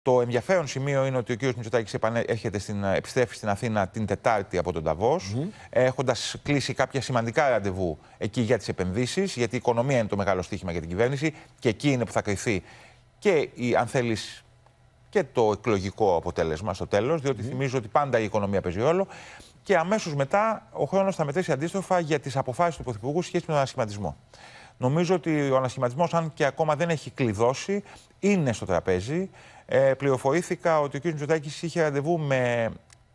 Το ενδιαφέρον σημείο είναι ότι ο κ. Μητσοτάκης επιστρέφει στην Αθήνα την Τετάρτη από τον Νταβός, έχοντας κλείσει κάποια σημαντικά ραντεβού εκεί για τις επενδύσεις, γιατί η οικονομία είναι το μεγάλο στοίχημα για την κυβέρνηση και εκεί είναι που θα κριθεί και, αν θέλεις, και το εκλογικό αποτέλεσμα στο τέλος, διότι θυμίζω ότι πάντα η οικονομία παίζει ρόλο. Και αμέσως μετά ο χρόνος θα μετρήσει αντίστροφα για τις αποφάσεις του Πρωθυπουργού σχέση με τον ανασχηματισμό. Νομίζω ότι ο ανασχηματισμός, αν και ακόμα δεν έχει κλειδώσει, είναι στο τραπέζι. Πληροφορήθηκα ότι ο κ. Μητσοτάκης είχε ραντεβού με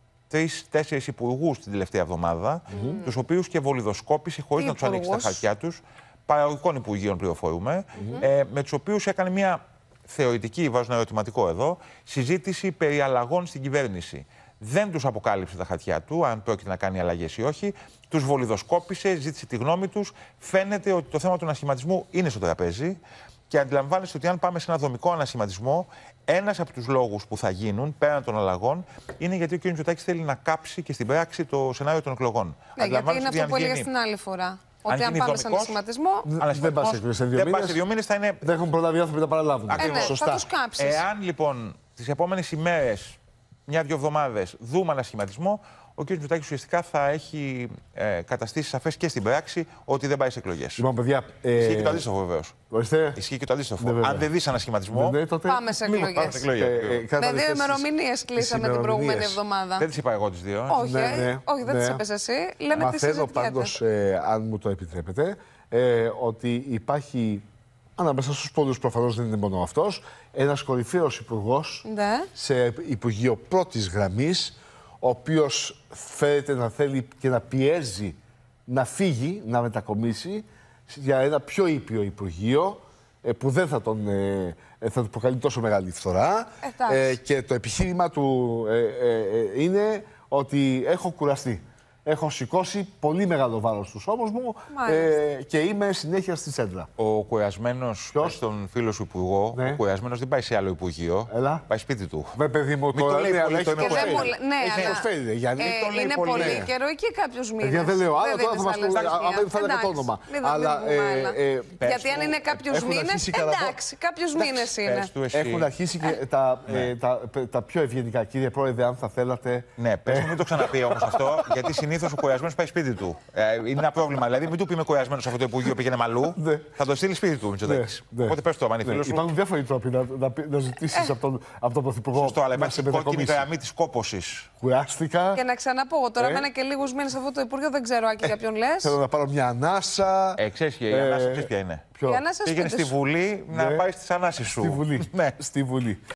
3-4 υπουργούς την τελευταία εβδομάδα, τους οποίους και βολιδοσκόπησε χωρίς να τους ανοίξει τα χαρτιά τους, παραγωγικών υπουργείων πληροφορούμε, με τους οποίους έκανε μια θεωρητική, βάζω ένα ερωτηματικό εδώ, συζήτηση περί αλλαγών στην κυβέρνηση. Δεν τους αποκάλυψε τα χαρτιά του, αν πρόκειται να κάνει αλλαγές ή όχι. Τους βολιδοσκόπησε, ζήτησε τη γνώμη τους. Φαίνεται ότι το θέμα του ανασχηματισμού είναι στο τραπέζι. Και αντιλαμβάνεστε ότι αν πάμε σε ένα δομικό ανασχηματισμό, ένας από τους λόγους που θα γίνουν πέραν των αλλαγών είναι γιατί ο κ. Μητσοτάκης θέλει να κάψει και στην πράξη το σενάριο των εκλογών. Ναι, γιατί είναι αυτό που έλεγα στην άλλη φορά. Ότι αν πάμε σε ανασχηματισμό. Δεν πας σε 2 μήνες. Δεν έχουν προλάβει οι άνθρωποι να παραλάβουν. Σωστά. Θα τους κάψεις. Εάν λοιπόν τις επόμενες ημέρες, 1-2 εβδομάδες, δούμε ανασχηματισμό, ο κ. Μητσοτάκης ουσιαστικά θα έχει καταστήσει σαφές και στην πράξη ότι δεν πάει σε εκλογές. Λοιπόν, παιδιά. Ισχύει και το αντίστοιχο, βεβαίως. Ισχύει και το αντίστοιχο. Αν δεν δεις ανασχηματισμό. Πάμε σε εκλογές. Με 2 ημερομηνίες κλείσαμε την προηγούμενη εβδομάδα. Δεν τις είπα εγώ τις 2. Όχι, δεν τις είπες εσύ. Λέμε τι συζητιέται. Μαθαίνω πάντως, αν μου το επιτρέπετε, ότι υπάρχει. Ανάμεσα στους πολλούς, προφανώς δεν είναι μόνο αυτός, ένας κορυφαίος υπουργός σε υπουργείο πρώτης γραμμής, ο οποίος φαίνεται να θέλει και να πιέζει να φύγει, να μετακομίσει για ένα πιο ήπιο υπουργείο, που δεν θα του προκαλεί τόσο μεγάλη φθορά. Και το επιχείρημα του είναι ότι έχω κουραστεί. Έχω σηκώσει πολύ μεγάλο βάρος στους ώμους μου και είμαι συνέχεια στη σέντρα. Ο κουρασμένος, στον φίλο σου υπουργό, ο κουρασμένος δεν πάει σε άλλο υπουργείο. Πάει σπίτι του. Παιδί μου, τώρα λέει αλλά έχει προσφέρει. Είναι πολύ καιρό εκεί κάποιους μήνες. Δεν λέω άλλο, τώρα θα μας πει, αν θα λέγα το όνομα. Γιατί αν είναι κάποιους μήνες, εντάξει, κάποιους μήνες είναι. Έχουν αρχίσει και τα πιο ευγενικά, κύριε Πρόεδρε, αν θα θέλατε. Ναι, πες μου, μην το ξαναπεί όμως αυτό, γιατί συνήθως ο κουρασμένος πάει σπίτι του. Είναι ένα πρόβλημα. Δηλαδή, μην του πει είμαι κουρασμένος σε αυτό το υπουργείο πήγαινε μαλλού, θα το στείλει σπίτι του Μητσοτάκης. Οπότε πες το, αν είναι φίλος σου. Υπάρχουν διάφοροι τρόποι να ζητήσεις από τον Πρωθυπουργό. Σωστό, αλλά υπάρχει κόκκινη γραμμή της κόπωσης. Κουράστηκα. Και να ξαναπώ, τώρα έμενα και λίγους μήνες σε αυτό το υπουργείο, δεν ξέρω Άκη για ποιον λες. Θέλω να πάρω μια ανάσα. Ξέρεις η ανάσα ποια είναι. Η ανάσα πήγαινε στη Βουλή να πάει στις ανάσεις σου. Στη Βουλή.